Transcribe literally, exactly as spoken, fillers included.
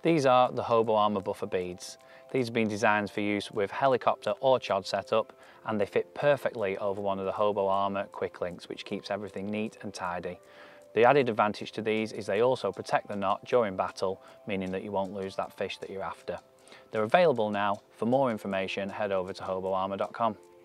These are the Hobo Armour buffer beads. These have been designed for use with helicopter or chod setup, and they fit perfectly over one of the Hobo Armour quick links, which keeps everything neat and tidy. The added advantage to these is they also protect the knot during battle, meaning that you won't lose that fish that you're after. They're available now. For more information, head over to hobo armour dot com.